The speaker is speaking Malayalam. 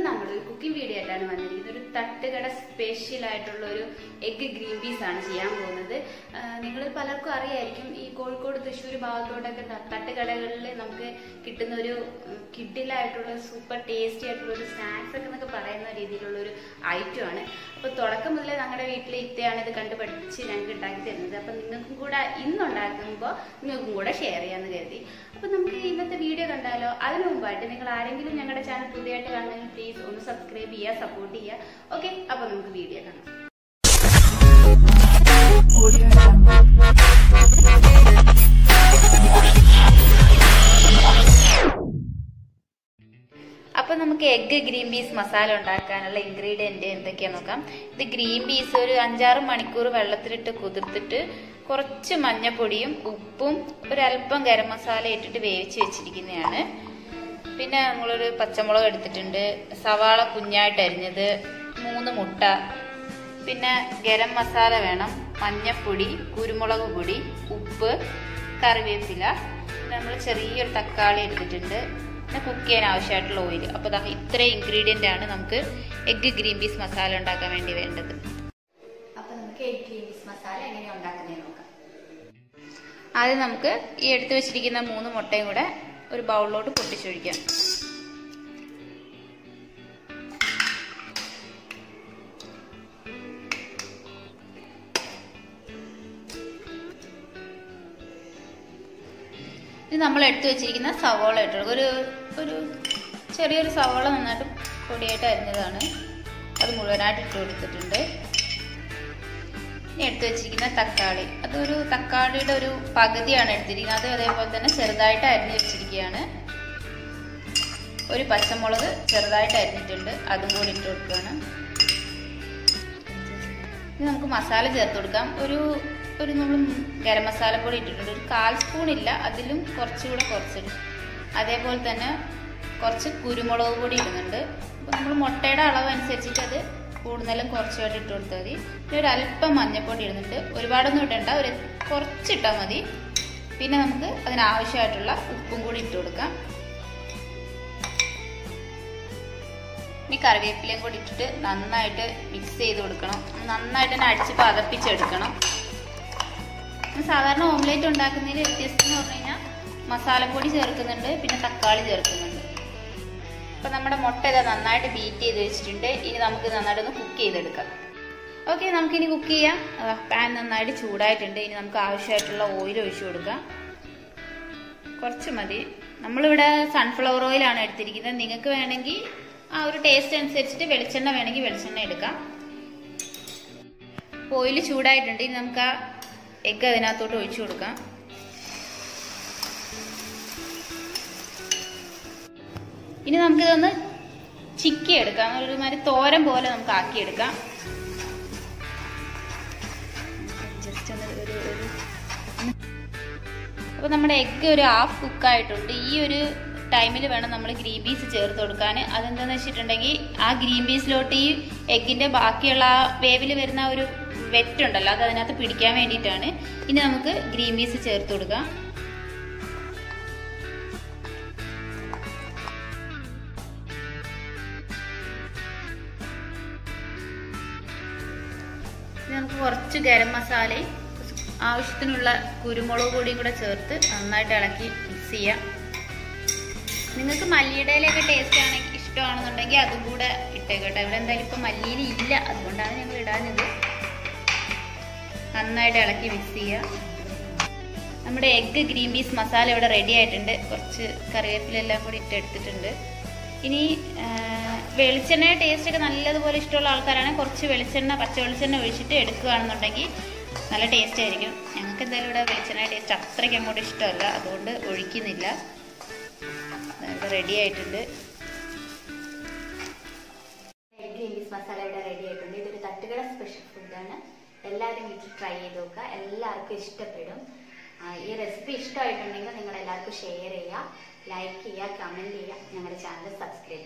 നമ്മളൊരു കുക്കിംഗ് വീഡിയോ ആയിട്ടാണ് വന്നിരിക്കുന്നത്. ഒരു തട്ടുകട സ്പെഷ്യൽ ആയിട്ടുള്ള ഒരു എഗ് ഗ്രീൻ പീസ് ആണ് ചെയ്യാൻ പോകുന്നത്. നിങ്ങൾ പലർക്കും അറിയായിരിക്കും, ഈ കോഴിക്കോട് തൃശ്ശൂർ ഭാഗത്തോട്ടൊക്കെ തട്ടുകടകളിൽ നമുക്ക് കിട്ടുന്ന ഒരു കിഡിലായിട്ടുള്ള സൂപ്പർ ടേസ്റ്റി ആയിട്ടുള്ള ഒരു സ്നാക്സ് ഒക്കെ എന്നൊക്കെ പറയുന്ന രീതിയിലുള്ള ഒരു ഐറ്റം ആണ്. അപ്പോൾ തുടക്കം മുതലേ ഞങ്ങളുടെ വീട്ടിൽ ഇത്തയാണ് ഇത് കണ്ടു പഠിച്ച് ഞങ്ങൾക്ക് ഉണ്ടാക്കി തരുന്നത്. അപ്പം നിങ്ങൾക്കും കൂടെ ഇന്നുണ്ടാക്കുമ്പോൾ നിങ്ങൾക്കും കൂടെ ഷെയർ ചെയ്യാമെന്ന് കരുതി. അപ്പം നമുക്ക് ഇന്നത്തെ വീഡിയോ കണ്ടാലോ? അതിനു മുമ്പായിട്ട് നിങ്ങൾ ആരെങ്കിലും ഞങ്ങളുടെ ചാനൽ പുതിയതായിട്ട് കാണുന്നെങ്കിൽ പ്ലീസ് ഒന്ന് സബ്സ്ക്രൈബ് ചെയ്യുക, സപ്പോർട്ട് ചെയ്യുക. ഓക്കെ, അപ്പോൾ നമുക്ക് വീഡിയോ കാണാം. അപ്പൊ നമുക്ക് എഗ് ഗ്രീൻ പീസ് മസാല ഉണ്ടാക്കാനുള്ള ഇൻഗ്രീഡിയന്റ് എന്തൊക്കെയാ നോക്കാം. ഇത് ഗ്രീൻ പീസ് ഒരു 5-6 മണിക്കൂർ വെള്ളത്തിലിട്ട് കുതിർത്തിട്ട് കുറച്ച് മഞ്ഞപ്പൊടിയും ഉപ്പും ഒരല്പം ഗരം മസാല ഇട്ടിട്ട് വേവിച്ച് വെച്ചിരിക്കുന്നതാണ്. പിന്നെ നമ്മളൊരു പച്ചമുളക് എടുത്തിട്ടുണ്ട്, സവാള കുഞ്ഞായിട്ട് അരിഞ്ഞത്, 3 മുട്ട, പിന്നെ ഗരം മസാല വേണം, മഞ്ഞപ്പൊടി, കുരുമുളക് പൊടി, ഉപ്പ്, കറിവേപ്പില, നമ്മൾ ചെറിയൊരു തക്കാളി എടുത്തിട്ടുണ്ട്, പിന്നെ കുക്ക് ചെയ്യാൻ ആവശ്യമായിട്ടുള്ള ഓയിൽ. അപ്പോൾ ഇത്രയും ഇൻഗ്രീഡിയൻ്റ് ആണ് നമുക്ക് എഗ് ഗ്രീൻ പീസ് മസാല ഉണ്ടാക്കാൻ വേണ്ടി വേണ്ടത്. അപ്പോൾ നമുക്ക് എഗ് ഗ്രീൻ പീസ് മസാല എങ്ങനെയാണ് ഉണ്ടാക്കുന്നതെന്ന് നോക്കാം. ആദ്യം നമുക്ക് ഈ എടുത്തു വെച്ചിരിക്കുന്ന 3 മുട്ടയും കൂടെ ഒരു ബൗളിലോട്ട് പൊട്ടിച്ചൊഴിക്കാം. ഇത് നമ്മൾ എടുത്തു വെച്ചിരിക്കുന്ന സവോള ഇട്ടു, ഒരു ചെറിയൊരു സവോള നന്നായിട്ട് പൊടിയായിട്ട് അരിഞ്ഞതാണ്, അത് മുഴുവനായിട്ട് ഇട്ട് കൊടുത്തിട്ടുണ്ട്. ഇനി എടുത്തു വെച്ചിരിക്കുന്ന തക്കാളി, അതൊരു തക്കാളിയുടെ ഒരു പകുതിയാണ് എടുത്തിരിക്കുന്നത്, അത് അതേപോലെ തന്നെ ചെറുതായിട്ട് അരിഞ്ഞു വെച്ചിരിക്കുകയാണ്. ഒരു പച്ചമുളക് ചെറുതായിട്ട് അരിഞ്ഞിട്ടുണ്ട്, അതും കൂടി ഇട്ട് കൊടുക്കുകയാണ്. ഇനി നമുക്ക് മസാല ചേർത്ത് കൊടുക്കാം. ഒരു നമ്മൾ ഗരം മസാല പൊടി ഇട്ടിട്ടുണ്ട്, ഒരു 1/4 സ്പൂൺ ഇല്ല, അതിലും കുറച്ചുകൂടെ കുറച്ചിടും. അതേപോലെ തന്നെ കുറച്ച് കുരുമുളക് പൊടി ഇടുന്നുണ്ട്. അപ്പോൾ നമ്മൾ മുട്ടയുടെ അളവ് അനുസരിച്ചിട്ട് അത് കൂടുതലും കുറച്ചുമായിട്ട് ഇട്ട് കൊടുത്താൽ മതി. പിന്നെ ഒരു അല്പം മഞ്ഞൾപ്പൊടി ഇടുന്നുണ്ട്, ഒരുപാടൊന്നും ഇടണ്ട, ഒരു കുറച്ചിട്ടാൽ മതി. പിന്നെ നമുക്ക് അതിനാവശ്യമായിട്ടുള്ള ഉപ്പും കൂടി ഇട്ട് കൊടുക്കാം. ഇനി കറിവേപ്പിലയും കൂടി ഇട്ടിട്ട് നന്നായിട്ട് മിക്സ് ചെയ്ത് കൊടുക്കണം. നന്നായിട്ട് തന്നെ അടിച്ച് പതപ്പിച്ചെടുക്കണം. സാധാരണ ഓംലേറ്റ് ഉണ്ടാക്കുന്നതിൽ വ്യത്യസ്തം എന്ന് പറഞ്ഞു കഴിഞ്ഞാൽ മസാലപ്പൊടി ചേർക്കുന്നുണ്ട്, പിന്നെ തക്കാളി ചേർക്കുന്നുണ്ട്. അപ്പം നമ്മുടെ മുട്ട ഇതാ നന്നായിട്ട് ബീറ്റ് ചെയ്ത് വെച്ചിട്ടുണ്ട്. ഇനി നമുക്ക് നന്നായിട്ടൊന്ന് കുക്ക് ചെയ്തെടുക്കാം. ഓക്കെ, നമുക്കിനി കുക്ക് ചെയ്യാം. പാൻ നന്നായിട്ട് ചൂടായിട്ടുണ്ട്. ഇനി നമുക്ക് ആവശ്യമായിട്ടുള്ള ഓയിൽ ഒഴിച്ചു കൊടുക്കാം. കുറച്ച് മതി. നമ്മളിവിടെ സൺഫ്ലവർ ഓയിലാണ് എടുത്തിരിക്കുന്നത്. നിങ്ങൾക്ക് വേണമെങ്കിൽ ആ ഒരു ടേസ്റ്റ് അനുസരിച്ചിട്ട് വെളിച്ചെണ്ണ വേണമെങ്കിൽ വെളിച്ചെണ്ണ എടുക്കാം. ഓയിൽ ചൂടായിട്ടുണ്ട്. ഇനി നമുക്ക് ആ എഗ്ഗ് അതിനകത്തോട്ട് ഒഴിച്ചു കൊടുക്കാം. ഇനി നമുക്കിതൊന്ന് ചിക്കി എടുക്കാം, ഒരുമാതിരി തോരൻ പോലെ നമുക്ക് ആക്കിയെടുക്കാം. ജസ്റ്റ് അപ്പൊ നമ്മുടെ എഗ്ഗ് ഒരു ഹാഫ് കുക്കായിട്ടുണ്ട്. ഈ ഒരു ടൈമിൽ വേണം നമ്മൾ ഗ്രീൻ പീസ് ചേർത്ത് കൊടുക്കാൻ. അതെന്താണെന്ന് വെച്ചിട്ടുണ്ടെങ്കിൽ ആ ഗ്രീൻ പീസിലോട്ട് ഈ എഗ്ഗിന്റെ ബാക്കിയുള്ള ആ വേവിൽ വരുന്ന ഒരു വെറ്റുണ്ടല്ലോ, അത് അതിനകത്ത് പിടിക്കാൻ വേണ്ടിയിട്ടാണ്. ഇനി നമുക്ക് ഗ്രീൻ പീസ് ചേർത്ത് കൊടുക്കാം. നമുക്ക് കുറച്ച് ഗരം മസാലയും ആവശ്യത്തിനുള്ള കുരുമുളക് പൊടിയും കൂടെ ചേർത്ത് നന്നായിട്ട് ഇളക്കി മിക്സ് ചെയ്യാം. നിങ്ങൾക്ക് മല്ലിയുടെ ഇലയൊക്കെ ടേസ്റ്റ് ആണെങ്കിൽ ഇഷ്ടമാണെന്നുണ്ടെങ്കിൽ അതും കൂടെ ഇട്ടേക്കട്ടെ. ഇവിടെ എന്തായാലും ഇപ്പം മല്ലിയില ഇല്ല, അതുകൊണ്ടാണ് ഞങ്ങൾ ഇടാഞ്ഞത്. നന്നായിട്ട് ഇളക്കി മിക്സ് ചെയ്യുക. നമ്മുടെ എഗ്ഗ് ഗ്രീൻ പീസ് മസാല ഇവിടെ റെഡി ആയിട്ടുണ്ട്. കുറച്ച് കറിവേപ്പിലെല്ലാം കൂടി ഇട്ടെടുത്തിട്ടുണ്ട്. ഇനി വെളിച്ചെണ്ണ ടേസ്റ്റ് ഒക്കെ നല്ലതുപോലെ ഇഷ്ടമുള്ള ആൾക്കാരാണെങ്കിൽ കുറച്ച് വെളിച്ചെണ്ണ, പച്ച വെളിച്ചെണ്ണ ഒഴിച്ചിട്ട് എടുക്കുകയാണെന്നുണ്ടെങ്കിൽ നല്ല ടേസ്റ്റ് ആയിരിക്കും. ഞങ്ങൾക്ക് എന്തായാലും ഇവിടെ വെളിച്ചെണ്ണ ടേസ്റ്റ് അത്രയ്ക്ക് അങ്ങോട്ട് ഇഷ്ടമല്ല, അതുകൊണ്ട് ഒഴിക്കുന്നില്ല. ഇവിടെ റെഡി ആയിട്ടുണ്ട്. എഗ് ഗ്രീൻ പീസ് മസാല ഇവിടെ റെഡി ആയിട്ടുണ്ട്. ഇതൊരു തട്ടുകട സ്പെഷ്യൽ ഫുഡാണ്. എല്ലാവരും വീട്ടിൽ ട്രൈ ചെയ്ത് നോക്കുക, എല്ലാവർക്കും ഇഷ്ടപ്പെടും. ഈ റെസിപ്പി ഇഷ്ടമായിട്ടുണ്ടെങ്കിൽ നിങ്ങൾ എല്ലാവർക്കും ഷെയർ ചെയ്യുക, ലൈക്ക് ചെയ്യുക, കമൻറ്റ് ചെയ്യുക, ഞങ്ങളുടെ ചാനൽ സബ്സ്ക്രൈബ് ചെയ്യുക.